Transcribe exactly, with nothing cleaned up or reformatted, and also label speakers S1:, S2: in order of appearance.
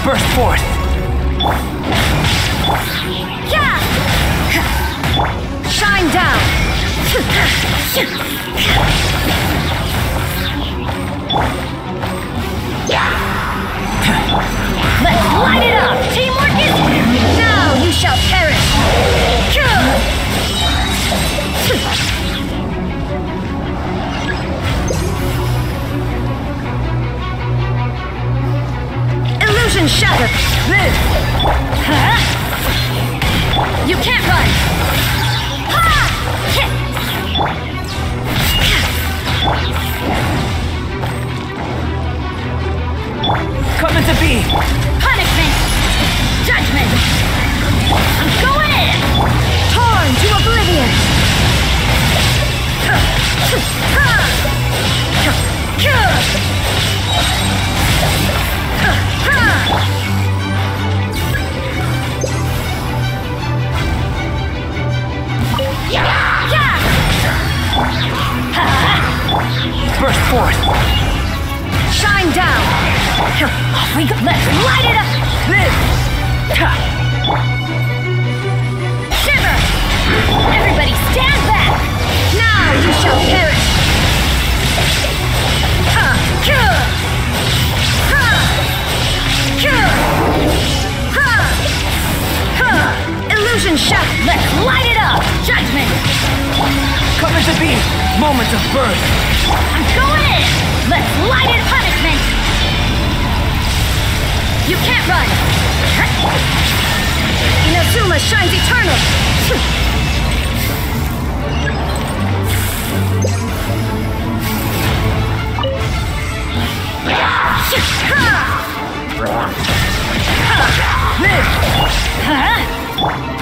S1: Burst forth!
S2: Yeah! Shine down! Let's light it up! Teamwork is... Now you shall perish! Illusion shattered! Live! Huh? You can't run! Ha!
S1: Coming to be!
S2: Punishment! Judgment! I'm going in! Torn to oblivion!
S1: Burst forth!
S2: Shine down! Off we go! Let's light it up!
S1: Live!
S2: Shiver! Everybody stand back! Now you shall perish! Ha! Cure! Ha! Cure! Ha! Ha! Illusion shot! Let's light it up! Judgment!
S1: Coming to be! Moment of birth!
S2: I'm going in! Let's light it punishment! You can't run! Inazuma shines eternal!
S1: Live!
S2: Huh?